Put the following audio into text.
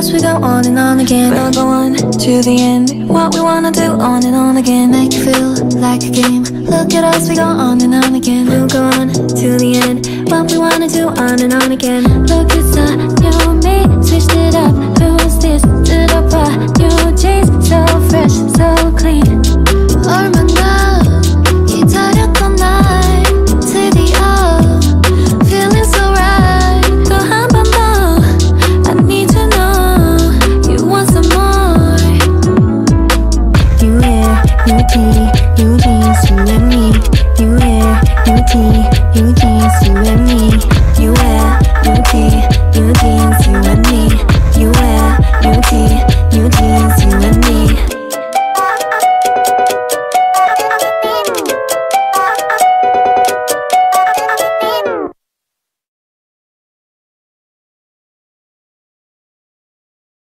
us, we go on and on again. We'll go on to the end. What we wanna do on and on again. Make you feel like a game. Look at us, we go on and on again. We'll go on to the end. What we wanna do on and on again. Look, it's a new me, switched it up. Who's this? Did I buy new jeans? So fresh, so clean. 얼마나 기다렸던 날 드디어 feeling so right. 또 한 번 더 I need to know you want some more. New hair, new tea, new jeans, you and me. New hair, new tea, new jeans, you and me.